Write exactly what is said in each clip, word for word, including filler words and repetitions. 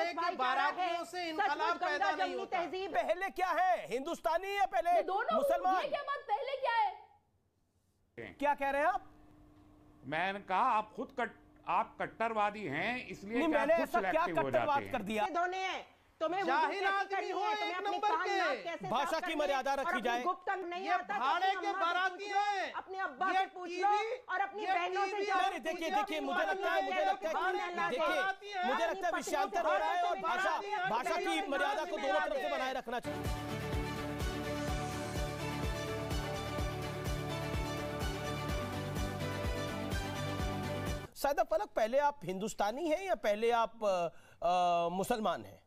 के बारातियों से इनकलाब पैदा नहीं होता। तहजीब पहले क्या है, हिंदुस्तानी या पहले मुसलमान? क्या बात, पहले क्या है? क्या कह रहे हैं आप? मैंने कहा आप खुद कट, आप कट्टरवादी हैं, इसलिए मैंने ऐसा क्या कट्टरवाद कर दिया? दोनों हैं, तुम्हें जाहिल आदमी हो एक नंबर के। भाषा की मर्यादा रखी जाए। ये भाड़े के बाराती हैं, अपने अब्बा से पूछ लो और अपनी बहनों से जाओ। देखिए देखिए मुझे लगता है मुझे लगता है देखिए मुझे लगता है विषयांतर हो रहा है और भाषा भाषा की मर्यादा को दोनों तरफ से बनाए रखना चाहिए। सादा फलक, पहले आप हिंदुस्तानी हैं या पहले आप आ, आ, मुसलमान हैं?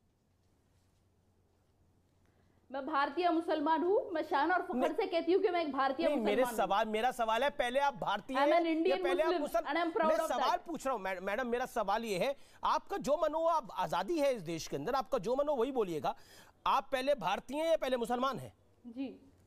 मैं भारतीय मुसलमान हूँ। मैं शान और फख्र से कहती हूँ कि मैं एक भारतीय मुसलमान मेरे सवाल मेरा सवाल है, पहले आप भारतीय हैं या पहले आप मुसलमान? मैं सवाल पूछ रहा हूँ मैडम, मेरा सवाल ये है, आपका जो मन हो, आप आजादी है इस देश के अंदर, आपका जो मन हो वही बोलिएगा। आप पहले भारतीय हैं या पहले मुसलमान हैं? जी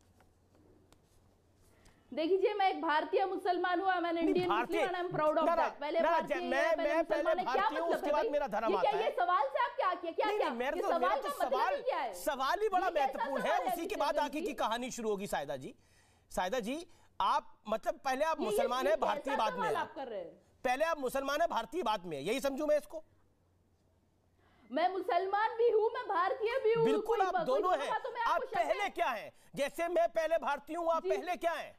देखिए, मैं एक भारतीय मुसलमान हूँ। मैं Indian Muslim, I am proud of that. पहले भारतीय, मैं मैं पहले भारतीय हूँ, उसके बाद मेरा धर्म आता है। ये सवाल से आप क्या किया? क्या क्या मेरे तो मेरा तो सवाल सवाल ही बड़ा महत्वपूर्ण है, उसी के बाद आगे की कहानी शुरू होगी। सायदा जी, सायदा जी, आप मतलब पहले आप मुसलमान है, भारतीय बाद में आप कर रहे हैं। पहले आप मुसलमान है, भारतीय बाद में, यही समझू मैं इसको? मैं मुसलमान भी हूँ, मैं भारतीय भी हूँ। बिल्कुल, आप दोनों हैं। आप पहले क्या है? जैसे मैं पहले भारतीय हूँ, आप पहले क्या है?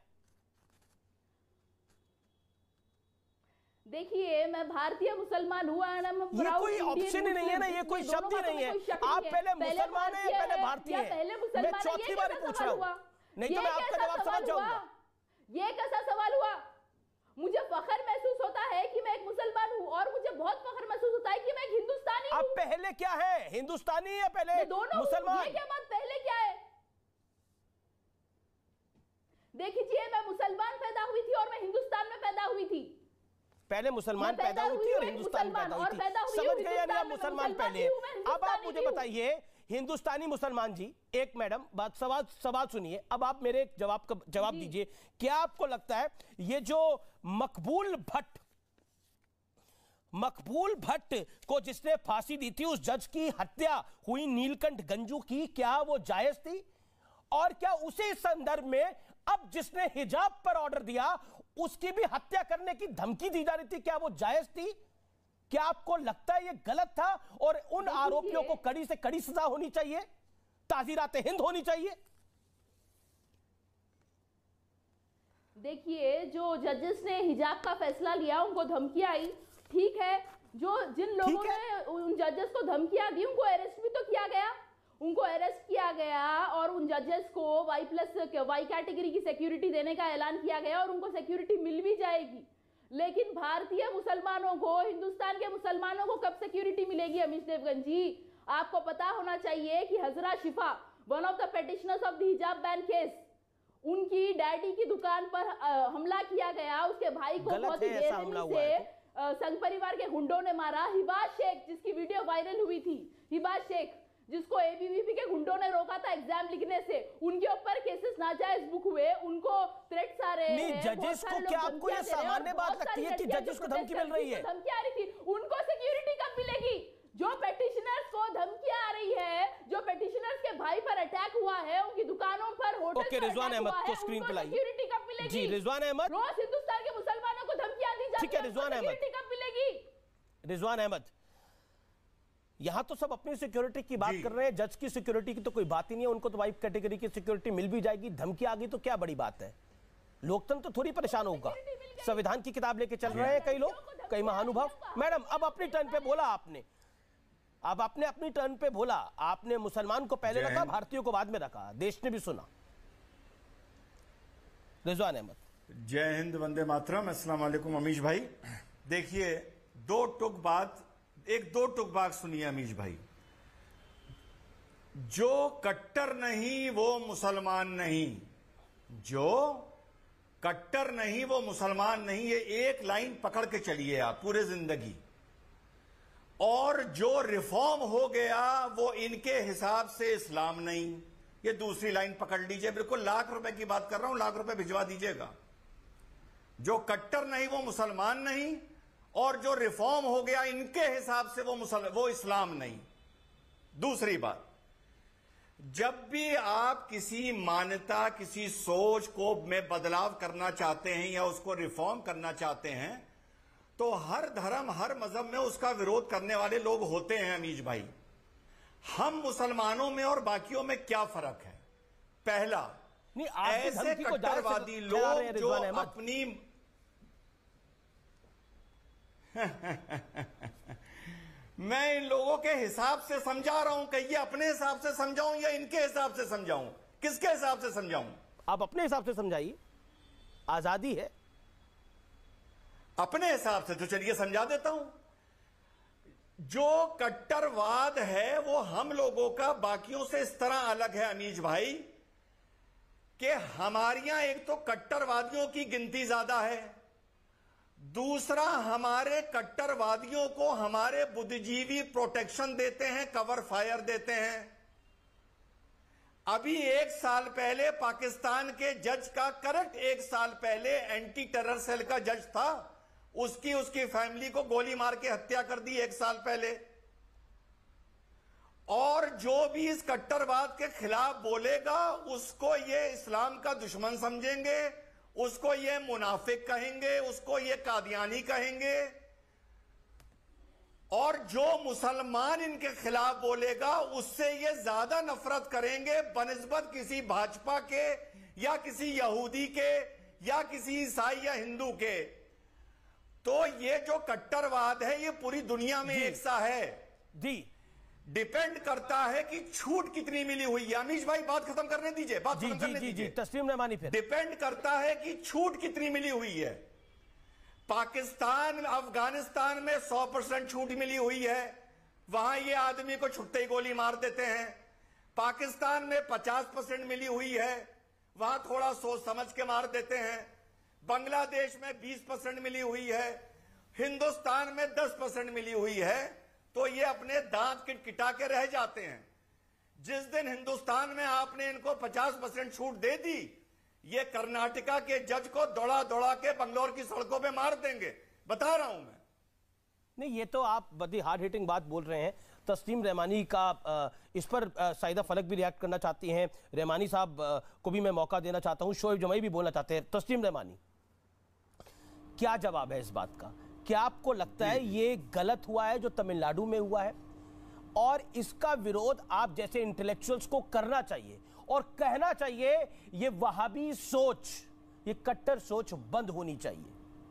देखिए, मैं भारतीय मुसलमान हूँ। ये कोई ऑप्शन ही नहीं है ना, ये कोई शब्द ही नहीं है। आप पहले मुसलमान हैं, पहले भारतीय हैं। मैं चौथी बार पूछ रहा हूँ, नहीं तो मैं आपका जवाब समझ जाऊंगा। ये कैसा सवाल हुआ? मुझे फख्र महसूस होता है कि मैं एक मुसलमान हूँ और मुझे बहुत फख्र महसूस होता है कि मैं एक हिंदुस्तानी हूँ। आप पहले क्या है, हिंदुस्तानी या पहले मुसलमान? ये क्या बात, पहले क्या है? देखिए, मैं मुसलमान पैदा हुई थी और मैं हिंदुस्तान में पैदा हुई थी। पहले मुसलमान पैदा हुई थी और हिंदुस्तान पैदा हुई थी, समझ गए यानी आप मुसलमान पहले। अब आप मुझे बताइए, हिंदुस्तानी मुसलमान जी, एक मैडम बात सवाल सवाल सुनिए, अब आप मेरे एक जवाब का जवाब दीजिए। क्या आपको लगता है ये जो मकबूल भट्ट मकबूल भट्ट को जिसने फांसी दी थी, उस जज की हत्या हुई नीलकंठ गंजू की, क्या वो जायज थी? और क्या उसी संदर्भ में अब जिसने हिजाब पर ऑर्डर दिया उसकी भी हत्या करने की धमकी दी जा रही थी, क्या वो जायज थी? क्या आपको लगता है ये गलत था और उन आरोपियों को कड़ी से कड़ी सजा होनी चाहिए, ताज़ीरात हिंद होनी चाहिए? देखिए, जो जजेस ने हिजाब का फैसला लिया उनको धमकियां आई, ठीक है। जो जिन लोगों ने उन जजेस को धमकियां दी उनको अरेस्ट भी तो किया गया, उनको अरेस्ट किया गया और उन जजेस को वाई प्लस वाई कैटेगरी की सिक्योरिटी देने का ऐलान किया गया और उनको सिक्योरिटी मिल भी जाएगी। लेकिन भारतीय मुसलमानों को, हिंदुस्तान के मुसलमानों को कब सिक्योरिटी मिलेगी? अमीश देवगन जी, आपको पता होना चाहिए कि Hazra Shifa, one of the petitioners of the hijab ban case, उनकी डैडी की दुकान पर हमला किया गया, उसके भाई को बहुत ही बेरहमी से संघ परिवार के गुंडों ने मारा। हिबाज शेख, जिसकी वीडियो वायरल हुई थी, हिबाज शेख जिसको एबीवीपी के गुंडों ने रोका था एग्जाम लिखने से, उनके ऊपर केसेस नाजायज बुक हुए, उनको थ्रेट्स आ रहे हैं। जजेस को क्या आपको ये सामान्य बात लगती है कि जजेस को धमकी मिल रही है? धमकी आ रही थी, उनको सिक्योरिटी कब मिलेगी? जो पेटिशनर्स को धमकी आ रही है, जो पेटिशनर्स के भाई पर अटैक हुआ है, उनकी दुकानों पर, होटल ओके, रिजवान अहमद को स्क्रीन पे लाइए। सिक्योरिटी कब मिलेगी? जी, रिजवान अहमद। रोज हिंदुस्तान के मुसलमानों को धमकियां दी जाती है, रिजवान अहमद, सिक्योरिटी कब मिलेगी? रिजवान अहमद, यहां तो सब अपनी सिक्योरिटी की बात कर रहे हैं, जज की सिक्योरिटी की तो कोई बात ही नहीं है। उनको तो वाइफ कैटेगरी की सिक्योरिटी मिल भी जाएगी, धमकी आ गई तो क्या बड़ी बात है? लोकतंत्र थोड़ी परेशान होगा। संविधान की किताब लेके चल रहे हैं कई लोग, कई महानुभाव। मैडम, अब अपनी टर्न पे बोला आपने, अब आपने अपनी टर्न पे बोला, आपने मुसलमान को पहले रखा, भारतीयों को बाद में रखा, देश ने भी सुना। रिजवान अहमद, जय हिंद, वंदे मातरम, अस्सलाम वालेकुम। अमीश भाई, देखिए, दो टुक बात, एक दो टुक बात सुनिए अमीश भाई। जो कट्टर नहीं वो मुसलमान नहीं, जो कट्टर नहीं वो मुसलमान नहीं, ये एक लाइन पकड़ के चलिए आप पूरे जिंदगी। और जो रिफॉर्म हो गया वो इनके हिसाब से इस्लाम नहीं, ये दूसरी लाइन पकड़ लीजिए। बिल्कुल लाख रुपए की बात कर रहा हूं, लाख रुपए भिजवा दीजिएगा। जो कट्टर नहीं वो मुसलमान नहीं और जो रिफॉर्म हो गया इनके हिसाब से वो मुसल वो इस्लाम नहीं। दूसरी बात, जब भी आप किसी मान्यता, किसी सोच को में बदलाव करना चाहते हैं या उसको रिफॉर्म करना चाहते हैं, तो हर धर्म, हर मजहब में उसका विरोध करने वाले लोग होते हैं। अमीज भाई, हम मुसलमानों में और बाकियों में क्या फर्क है? पहला, नहीं, आप भी ऐसे धमकी को जाहिर से कट्टरवादी फैला रहे हैं लोग जो रिजवान अहमद। अपनी मैं इन लोगों के हिसाब से समझा रहा हूं कि ये अपने हिसाब से समझाऊं या इनके हिसाब से समझाऊं? किसके हिसाब से समझाऊं? आप अपने हिसाब से समझाइए, आजादी है। अपने हिसाब से तो चलिए समझा देता हूं। जो कट्टरवाद है वो हम लोगों का बाकियों से इस तरह अलग है अमीज भाई कि हमारे यहां एक तो कट्टरवादियों की गिनती ज्यादा है, दूसरा हमारे कट्टरवादियों को हमारे बुद्धिजीवी प्रोटेक्शन देते हैं, कवर फायर देते हैं। अभी एक साल पहले पाकिस्तान के जज का, करेक्ट एक साल पहले एंटी टेरर सेल का जज था, उसकी उसकी फैमिली को गोली मार के हत्या कर दी एक साल पहले। और जो भी इस कट्टरवाद के खिलाफ बोलेगा उसको ये इस्लाम का दुश्मन समझेंगे, उसको ये मुनाफिक कहेंगे, उसको ये कादियानी कहेंगे। और जो मुसलमान इनके खिलाफ बोलेगा उससे ये ज्यादा नफरत करेंगे बनिस्बत किसी भाजपा के या किसी यहूदी के या किसी ईसाई या हिंदू के। तो ये जो कट्टरवाद है ये पूरी दुनिया में एक सा है। जी, डिपेंड करता है कि छूट कितनी मिली हुई है। अमीश भाई बात खत्म करने दीजिए, बात जी, खत्म जी, करने जी, दीजिए। जी, तस्लीम रहमानी फिर। डिपेंड करता है कि छूट कितनी मिली हुई है। पाकिस्तान, अफगानिस्तान में सौ परसेंट छूट मिली हुई है, वहां ये आदमी को छुट्टे ही गोली मार देते हैं। पाकिस्तान में पचास परसेंट मिली हुई है, वहां थोड़ा सोच समझ के मार देते हैं। बांग्लादेश में बीस परसेंट मिली हुई है, हिंदुस्तान में दस परसेंट मिली हुई है, तो ये अपने दांत किटकिटा के रह जाते हैं। जिस दिन हिंदुस्तान में आपने इनको पचास परसेंट छूट दे दी, ये कर्नाटका के जज को दौड़ा दौड़ा के बंगलौर की सड़कों पे मार देंगे, बता रहा हूं मैं। नहीं, ये तो आप बड़ी हार्ड हिटिंग बात बोल रहे हैं। तस्लीम रहमानी का इस पर साइदा फलक भी रिएक्ट करना चाहती हैं, रहमानी साहब को भी मैं मौका देना चाहता हूं, शोएब जमाई भी बोलना चाहते हैं। तस्लीम रहमानी, क्या जवाब है इस बात का? क्या आपको लगता है ये गलत हुआ है जो तमिलनाडु में हुआ है, और इसका विरोध आप जैसे इंटेलेक्चुअल्स को करना चाहिए और कहना चाहिए ये वहाबी सोच, ये कट्टर सोच बंद होनी चाहिए?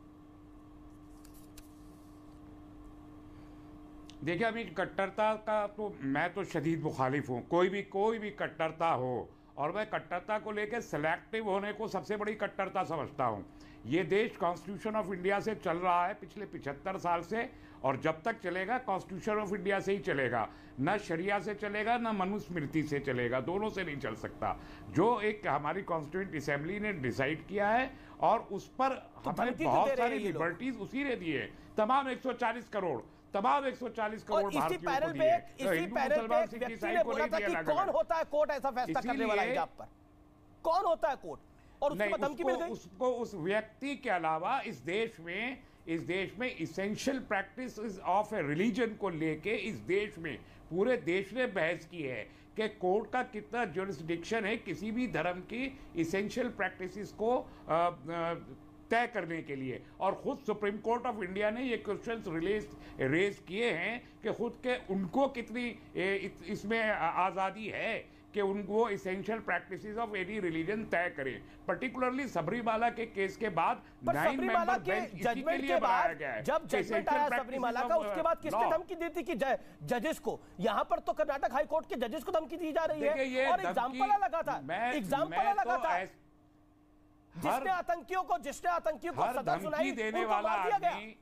देखिए, अभी कट्टरता का तो मैं तो शदीद मुखालिफ हूँ। कोई भी कोई भी कट्टरता हो, और मैं कट्टरता को लेकर सेलेक्टिव होने को सबसे बड़ी कट्टरता समझता हूँ। ये देश कॉन्स्टिट्यूशन ऑफ इंडिया से चल रहा है पिछले पिछहत्तर साल से, और जब तक चलेगा कॉन्स्टिट्यूशन ऑफ इंडिया से ही चलेगा, ना शरिया से चलेगा ना मनुस्मृति से चलेगा, दोनों से नहीं चल सकता। जो एक हमारी कॉन्स्टिट्यूंट असेंबली ने डिसाइड किया है, और उस पर तो हमें बहुत सारी लिबर्टीज उसी ने दी है। तमाम एक सौ चालीस करोड़ तमाम एक सौ चालीस करोड़ भारतीयों को दिए। इसी पैनल पे एक व्यक्ति ने बोला था कि कौन होता है कोर्ट ऐसा फैसला करने वाला हिजाब पर? कौन होता है कोर्ट? और उसको धमकी मिल गई। उसको उस व्यक्ति के अलावा इस देश में इस देश में essential practice of a religion को लेके इस देश में पूरे देश ने बहस की है कि कोर्ट का कितना जुरिस्डिक्शन है किसी भी धर्म की इसेंशियल प्रैक्टिसेस को आ, आ, तय करने के लिए। और खुद सुप्रीम कोर्ट ऑफ इंडिया ने ये क्वेश्चंस रिलेज रेज किए हैं कि खुद के उनको कितनी इसमें आज़ादी है कि उनको essential practices of any religion तय करें। पर्टिकुलरली सबरीमाला के केस के बाद नाइन मेंबर बेंच इसी के लिए बनाया गया है। जब जजमेंट आया सबरीमाला का, उसके बाद किसने धमकी दी थी कि जजेस को? यहां पर तो कर्नाटक हाई कोर्ट के जजेस को धमकी दी जा रही है, और एग्जाम्पल लगा था एग्जाम्पल लगा था जिसने आतंकियों को जिसने आतंकियों को सजा सुनाई देने वाला आदमी,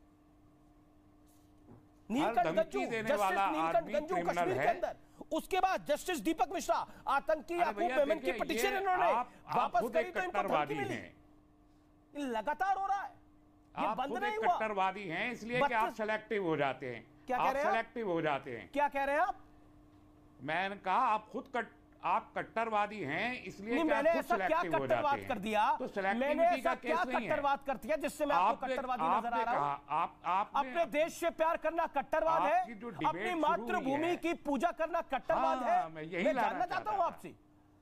नीलकंठ गंजू, जस्टिस नीलकंठ गंजू कश्मीर के अंदर, उसके बाद जस्टिस दीपक मिश्रा, आतंकी याकूब मेमन की पिटीशन इन्होंने वापस करी तो इनको धमकी मिली। लगातार हो रहा है, ये बंद नहीं हुआ। कट्टरवादी हैं इसलिए कि आप सेलेक्टिव हो जाते हैं। क्या कह रहे हैं? सेलेक्टिव हो जाते हैं। क्या कह रहे हैं आप? मैंने कहा आप खुद कट आप कट्टरवादी हैं इसलिए नहीं, कि मैंने आप ऐसा क्या सेलेक्टिव हो जाते कट्टरवाद हैं। कर दिया? तो मैंने सेलेक्टिविटी ऐसा का केस क्या नहीं है। कट्टरवाद कर दिया जिससे मैं आपको आपने- कट्टरवादी नजर आ आपने रहा हूं? कहा- आप आपने अपने देश से प्यार करना कट्टरवाद है? आपकी जो डिबेट अपनी शुरू हुई मातृभूमि है- की पूजा करना कट्टरवाद हाँ, है? मैं यही मैं लाना जानना चाहता चाहता हूं था। आपसे।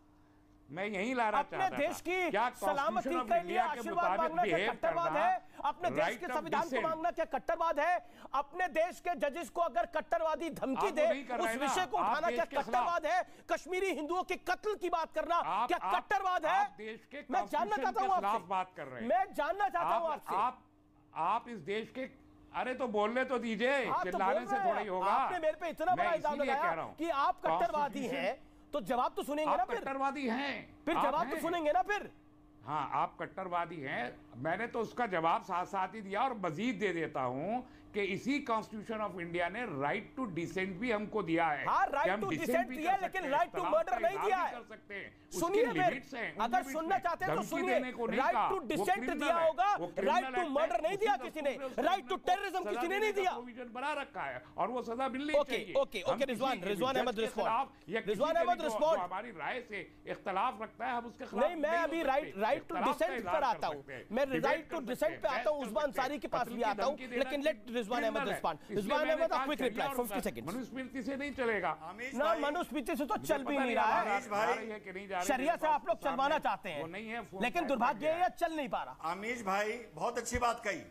मैं यही ला रहा अपने चाहता देश था। की क्या सलामती Constitution of के लिए India के आशीर्वाद मुताबिक मांगना क्या behave कट्टरवाद करना, है? अपने देश right के of संविधान को dissent। मांगना क्या कट्टरवाद है? अपने देश के जजेस को अगर कट्टरवादी धमकी आप दे वो नहीं कर उस रहे ना। विषय को आप उठाना देश क्या के खिलाफ। कट्टरवाद है? कश्मीरी हिंदुओं के कत्ल की बात करना आप- क्या आप- कट्टरवाद है? आप देश के मैं जानना Constitution चाहता के हूं खिलाफ आपसे। बात कर रहे हैं। मैं जानना चाहता हूं आप आपसे। आप आप इस देश के अरे तो बोलने तो दीजिए, हाँ, तो चिल्लाने बोल से रहे थोड़ा हैं। ही होगा। आपने मेरे पे इतना मैं बड़ा इल्जाम इसीलिए कह लगाया रहा हूं। कि आप कट्टरवादी Constitution- हैं, तो जवाब तो सुनेंगे ना आप फिर। कट्टरवादी हैं। फिर आप जवाब तो हैं। सुनेंगे ना फिर। हाँ, आप कट्टरवादी हैं। मैंने तो उसका जवाब साथ साथ ही दिया और मजीद दे देता हूं कि इसी कॉन्स्टिट्यूशन ऑफ इंडिया ने राइट टू डिसेंट भी हमको दिया है। हाँ, कि right हम to dissent dissent भी दिया कर है, लेकिन सकते हैं, right to इख्तिलाफ murder का नहीं इजहार दिया भी है। कर सकते हैं। सुनिए उसकी फिर, limits हैं, उन अगर limits सुनना में चाहते हैं तो धमकी सुनिए। देने को नहीं राइट कहा, टू वो डिसेंट criminal दिया है, होगा, वो criminal राइट टू act है, मर्डर नहीं उसी दिया दस्तूर किसी ने, में उसने राइट टू criminal को टेररिज्म सजा किसी ने देने नहीं का दिया। provision बना रखा है और वो सजा मिलनी ओके, चाहिए। ओके, हम ओके, किसी रिजवान, के रिजवान जज अहमद के रिस्पॉन्ड। खिलाफ या किसी रिजवान के अहमद लिए जो- रिस्पॉन्ड। जो हमारी राय से इख्तिलाफ रखता है, हम उसके खिलाफ नहीं, मैं हो अभी सकते। राइट राइट टू इख्तिलाफ का डिसेंट इजहार पर कर आता हूं। सकते हैं, मैं डिबेट राइट टू कर डिसेंट सकते पे हैं, आता हूं, बहस कर उस्मान सकते हैं। सारी के पास कत्ल भी की आता हूं, धमकी देना लेकिन लेट रिजवान अहमद criminal है। रिस्पॉन्ड। इसलिए रिजवान मैंने अहमद, कहा क्विक चाहिए रिप्लाई, और फिफ्टी सेकंड्स। मनुस्मृति से नहीं चलेगा। अमीश ना, भाई, मनुस्मृति से तो मुझे चल भी पता नहीं नहीं रहा आ है। अमीश भाई, जा रही है कि नहीं जा रही है, शरिया मेरे से पास आप लोग तो चलवाना सामने चाहते वो नहीं है, हैं, फोन लेकिन बैक दुर्भाग्य हो है गया। ये चल नहीं पा रहा। अमीश भाई बहुत अच्छी बात कही,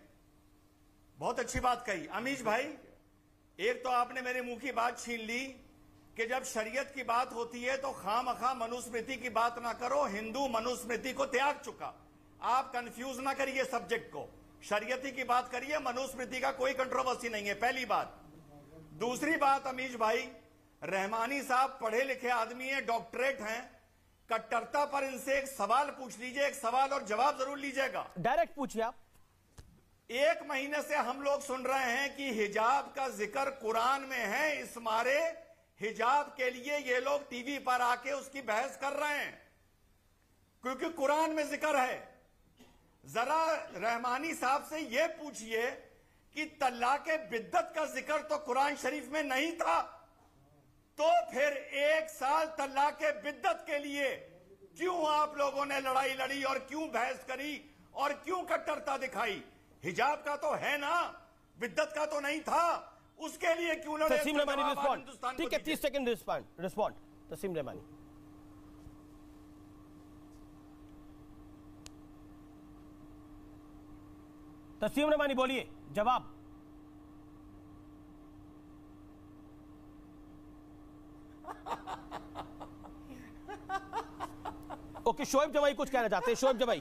बहुत अच्छी बात कही। अमीश भाई, एक तो आपने मेरे मुंह की बात छीन ली कि जब शरीयत की बात होती है तो खामखा मनुस्मृति की बात ना करो, हिंदू मनुस्मृति को त्याग चुका। आप कंफ्यूज ना करिए सब्जेक्ट को, शरीयती की बात करिए, मनुस्मृति का कोई कंट्रोवर्सी नहीं है, पहली बात। दूसरी बात अमीश भाई, रहमानी साहब पढ़े लिखे आदमी हैं, डॉक्टरेट हैं, कट्टरता पर इनसे एक सवाल पूछ लीजिए, एक सवाल और जवाब जरूर लीजिएगा। डायरेक्ट पूछिए आप। एक महीने से हम लोग सुन रहे हैं कि हिजाब का जिक्र कुरान में है, इस मारे हिजाब के लिए ये लोग टीवी पर आके उसकी बहस कर रहे हैं क्योंकि कुरान में जिक्र है। जरा रहमानी साहब से ये पूछिए कि तल्लाक़े बिद्दत का जिक्र तो कुरान शरीफ में नहीं था, तो फिर एक साल तल्लाक़े बिद्दत के लिए क्यों आप लोगों ने लड़ाई लड़ी और क्यों बहस करी और क्यों कट्टरता दिखाई? हिजाब का तो है ना, बिद्दत का तो नहीं था, उसके लिए क्यों लड़े? तस्लीम इसका रहमानी जवाब आप रिस्पॉन्ड। हिंदुस्तान को ठीक है, दीजिए। तीस सेकंड रिस्पॉन्ड रिस्पॉन्ड तस्लीम रहमानी। तस्लीम रहमानी बोलिए, जवाब। ओके, शोएब जमाई कुछ कहना चाहते हैं। शोएब जमाई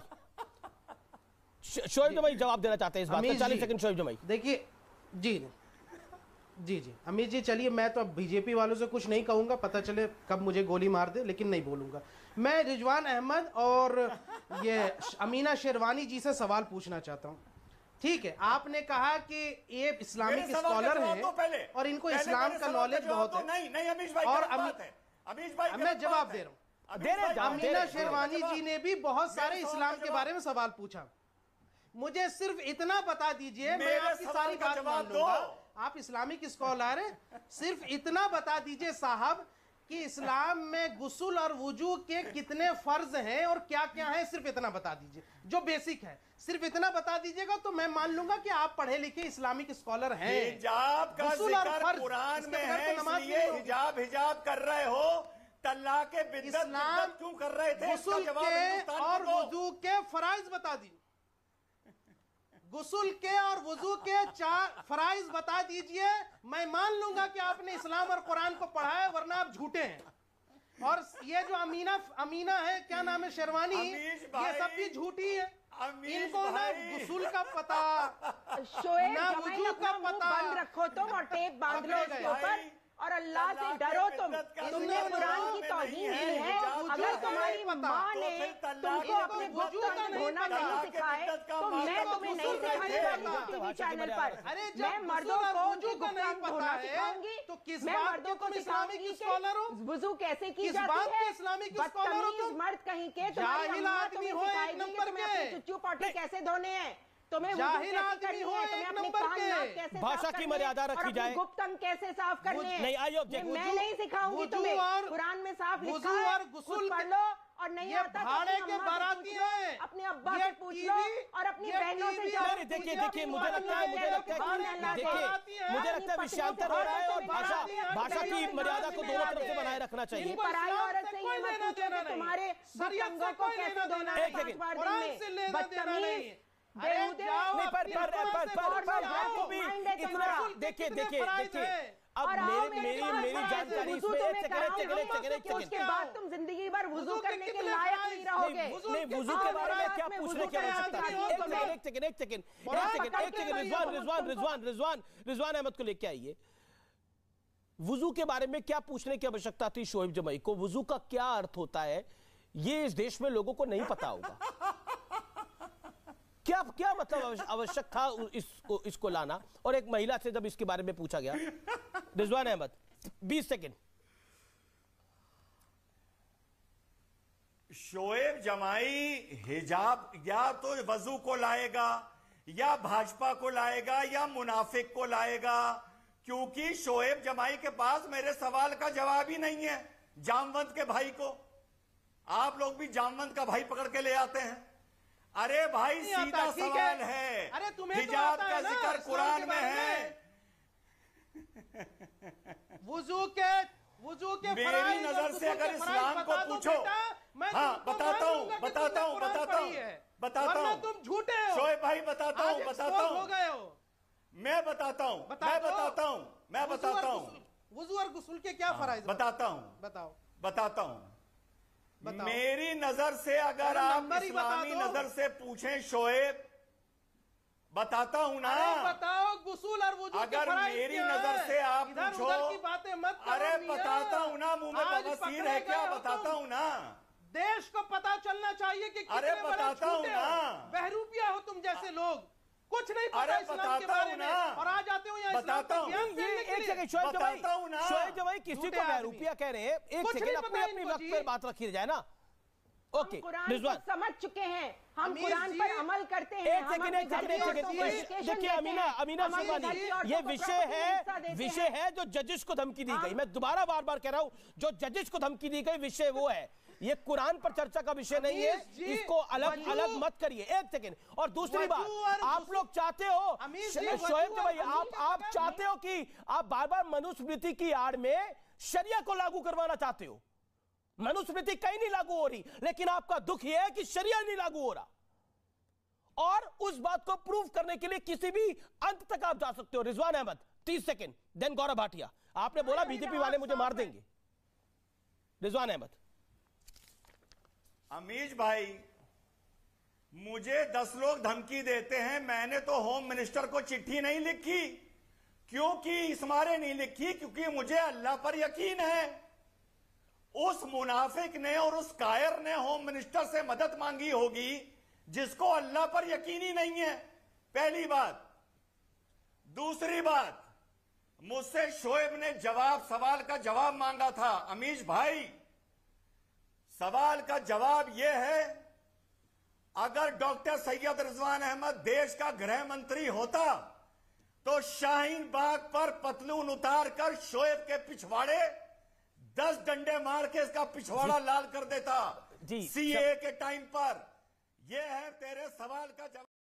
शोएब जमाई जवाब देना चाहते हैं इस बात का। अमीश चालीस जी, सेकंड शोएब जमाई। देखिए जी जी जी अमीर जी, चलिए मैं तो अब बीजेपी वालों से कुछ नहीं कहूंगा, पता चले कब मुझे गोली मार दे, लेकिन नहीं बोलूंगा। मैं रिजवान अहमद और ये अमीना शेरवानी जी से सवाल पूछना चाहता हूं। ठीक है, आपने कहा कि ये इस्लामिक मेरे सवाल का स्कॉलर जवाब हैं दो पहले। और इनको पहले इस्लाम मेरे का सवाल का नॉलेज जवाब बहुत दो। है। नहीं नहीं अमीश भाई, और गलत अमी- बात है। अमीश भाई अब गलत मैं जवाब बात दे है। रहा हूं। अमीश दे रहे भाई, जवाब, दे अमीना रहे- शेरवानी जवाब- जी ने भी बहुत सारे मेरे सवाल इस्लाम का के जवाब- बारे में सवाल पूछा। मुझे सिर्फ इतना बता दीजिए, मैं मेरे आपकी सवाल सारी का बात जवाब मान दो। लूंगा। आप इस्लामिक स्कॉलर हैं, सिर्फ इतना बता दीजिए साहब कि इस्लाम में गुस्ल और वुजू के कितने फर्ज हैं और क्या क्या है, सिर्फ इतना बता दीजिए जो बेसिक है। सिर्फ इतना बता दीजिएगा तो मैं मान लूंगा कि आप पढ़े लिखे इस्लामिक स्कॉलर हैं। हिजाब का गुस्ल और जिक्र फर्ज, कुरान इसके में बगैर है, तो नमाज भी इसलिए नहीं होगी। हिजाब हिजाब कर रहे हो, तल्लाक़े बिद्दत इस्लाम बिद्दत क्यों कर रहे थे? इसका गुस्ल जवाब के हिंदुस्तान और को दो। वुजू के फराइज बता दीजिए। गुस्ल के और वुजू के चार फराइज बता दीजिए, मैं मान लूंगा कि आपने इस्लाम और कुरान को पढ़ा है, वरना आप झूठे हैं। और ये जो अमीना अमीना है, क्या नाम है, शेरवानी, अमीश ये भाई, सब भी झूठी है। अमीश इनको ना भाई। गुस्ल का पता, शोएब ना जमाई वुजू अपना का मुंह पता। बंद रखो तुम और टेप बांध लो पकड़े उसके गए। ऊपर और अल्लाह से तल्लाक़े डरो तुम। बिद्दत का तुमने जिक्र कुरान कुरान की में तौहीन नहीं की है, है। हिजाब अगर का तुम्हारी नहीं पता। माँ तो ने फिर तल्लाक़े तुमको अपने बिद्दत बच्चों का को नहीं धोना पता। नहीं तल्लाक़े सिखाए बिद्दत का तो मैं मतलब तुम्हें नहीं गुस्ल सिखाने नहीं वाली है। हूँ टीवी चैनल पर। अरे जब मैं गुस्ल मर्दों और को वुजू का नहीं गुस्तान पता धोना है, सिखाऊंगी, तो किस मैं बात मर्दों के को तुम इस्लामिक सिखाऊंगी स्कॉलर हो? कि वुजू कैसे की किस जाती बात के है। इस्लामिक स्कॉलर हो बदतमीज तुम? मर्द कहीं के, तुम्हारी जाहिल अम्मा आदमी तुम्हें हो एक सिखाएगी कि नंबर तुम्हें के। अपने चुच्चू पॉटी कैसे धोने हैं। तुम्हें वुजू जाहिल कैसे आदमी करनी हो है, एक तुम्हें अपने नंबर कान के। नाक कैसे भाषा साफ की करने मर्यादा हैं, और रखी अपने जाए। गुप्त अंग कैसे साफ करने हैं। नहीं, आई ऑब्जेक्ट। ये मैं वुजू- नहीं सिखाऊंगी वुजू तुम्हें, और- कुरान में साफ लिखा वुजू है, और खुद गुस्ल पढ़ के- लो, और नहीं ये आता तो भाड़े अपनी के अम्मा से बाराती पूछ लो, हैं। अपने अब्बा ये से पूछ लो, टीवी और अपनी ये बहनों से टीवी जाओ, नहीं, देखिए पूछ लो देखिए कि मुझे मोहल्ले लगता है में मुझे लगता है भाड़े कि- अल्लाह के। देखिए मुझे लगता है विषयांतर हो रहा है और भाषा भाषा की मर्यादा को दोनों तरफ से बनाए रखना चाहिए। मेरी पराई औरत से ये मत पूछो कि तुम्हारे अंगों को कैसे धोना है एक पांच सेकंड। बार दिन कुरान से में। लेना देना नहीं। बदतमीज, अरे बेहुदे, जाओ, नहीं पर अपनी पर अम्मा पर से पर बाहर पर जाओ। आपको भी माइंड है इतना तुम्हारा। देखिए कितने देखिए फराइज देखिए हैं। अब और आओ मेरे मेरे मेरी पास मेरी बात जानकारी है, इसमें वुजू एक तुम्हें सेकंड एक कराऊं, सेकंड एक सेकंड एक क्योंकि उसके सेकंड बाद तुम जिंदगी भर वुजू वुजू के करने के कितने लायक फराइज? नहीं रहोगे। नहीं वुजू नहीं के वुजू कितने के बारे में फराइज क्या में पूछने वुजू की के आवश्यकता आदमी है? हो एक तुम्हें। सेकंड एक सेकंड एक सेकंड एक कुरान सेकंड पकड़ एक के सेकंड लाइए रिजवान तुम रिजवान तुमको। रिजवान रिजवान रिजवान अहमद को लेके आइए। वुजू के बारे में क्या पूछने की आवश्यकता थी शोएब जमाई को? वुजू का क्या अर्थ होता है ये इस देश में लोगों को नहीं पता होगा। क्या क्या मतलब आवश्यक था इसको इसको लाना? और एक महिला से जब इसके बारे में पूछा गया, रिजवान अहमद बीस सेकंड। शोएब जमाई हिजाब या तो वजू को लाएगा या भाजपा को लाएगा या मुनाफिक को लाएगा, क्योंकि शोएब जमाई के पास मेरे सवाल का जवाब ही नहीं है। जामवंत के भाई को आप लोग भी जामवंत का भाई पकड़ के ले आते हैं। अरे भाई नहीं आता, सीधा ठीक सवाल है। है, अरे तुम्हें तो हिजाब आता का है ना, जिक्र इस्लाम कुरान के में बारे है। वुजू के वुजू के मेरी फराइज और नजर गुस्ल से अगर के इस्लाम फराइज को बता दो पूछो, बेटा, मैं हाँ तुमको बताता मान हूँ लूंगा कि बताता तुमने हूँ कुरान बताता पढ़ी हूँ है। बताता वरना हूँ तुम झूठे हो। शोएब भाई बताता आज हूँ बताता expose हो हूँ गए हो। मैं बताता हूँ बता मैं दो। बताता हूँ मैं वुजू बताता और हूँ गुस्ल- वुजू और गुस्ल के क्या फराइज हैं? बताता हूँ बताओ। बताता हूँ बताओ। मेरी नजर से अगर अरे आप नंबर ही बता इस्लामी दो। नजर से पूछें शोएब, बताता हूं ना। अरे बताओ गुस्ल और वुजू के अगर फराइज मेरी क्या नजर है? से आप इधर पूछो, उधर की बातें मत करो अरे मियां। बताता हूं ना, मुंह में आज बवासीर पकड़े है क्या, गए हो बताता तुम। हूं ना। देश को पता चलना चाहिए कि अरे कितने बड़े बताता हूं झूठे ना। हो, बहरूपिया हो तुम जैसे लोग। कुछ नहीं पता अरे इस्लाम के बताता बारे हूं में ना। और आ जाते हो यहाँ इस्लाम बताता का हूं। ज्ञान ये देने के एक लिए। सेकंड शोएब जमाई बताता हूं ना। शोएब जमाई किसी झूठे को आदमी। बहरूपिया कह रहे हैं, एक कुछ सेकंड नहीं अपने पता अपने इनको वक्त जी। पर बात रखी जाए ना। ओके हम कुरान रिजवान को समझ चुके हैं, हम अमीर कुरान जी, पर अमल करते हैं। एक हम सेकंड अपने एक सेकंड एक घर की सेकंड औरतों को ये education देखिए देते अमीना हैं। अमीना हम अपनी शिरवानी, घर की औरतों ये को विषय property है हिस्सा देते विषय हैं। है जो जजेस को धमकी दी गई। हाँ। मैं दोबारा बार बार कह रहा हूं, जो जजेस को धमकी दी गई विषय वो है, ये कुरान पर चर्चा का विषय नहीं है। अमीर जी, इसको अलग वजू- अलग मत करिए। एक सेकंड और दूसरी वजू बात, और आप गुस्ल- लोग चाहते हो अमीर शो- जी, वजू शोएब और भाई, गुस्ल आप के आप बगैर चाहते हो कि आप बार बार मनुस्मृति की आड़ में शरिया को लागू करवाना चाहते हो। मनुस्मृति कहीं नहीं लागू हो रही, लेकिन आपका दुख यह है कि शरिया नहीं लागू हो रहा। और उस बात को प्रूव करने के लिए किसी भी अंत तक आप जा सकते हो। रिजवान अहमद तीस सेकंड, देन गौरव भाटिया। आपने बोला बीजेपी वाले मुझे मार देंगे। रिजवान अहमद। अमीज भाई, मुझे दस लोग धमकी देते हैं, मैंने तो होम मिनिस्टर को चिट्ठी नहीं लिखी। क्योंकि इस मारे नहीं लिखी क्योंकि मुझे अल्लाह पर यकीन है। उस मुनाफिक ने और उस कायर ने होम मिनिस्टर से मदद मांगी होगी जिसको अल्लाह पर यकीन ही नहीं है। पहली बात। दूसरी बात, मुझसे शोएब ने जवाब सवाल का जवाब मांगा था। अमीज भाई, सवाल का जवाब यह है, अगर डॉक्टर सैयद रिजवान अहमद देश का गृह मंत्री होता तो शाहीन बाग पर पतलून उतार कर शोएब के पिछवाड़े दस डंडे मार के इसका पिछवाड़ा लाल कर देता। जी, सीए के टाइम पर। यह है तेरे सवाल का जवाब।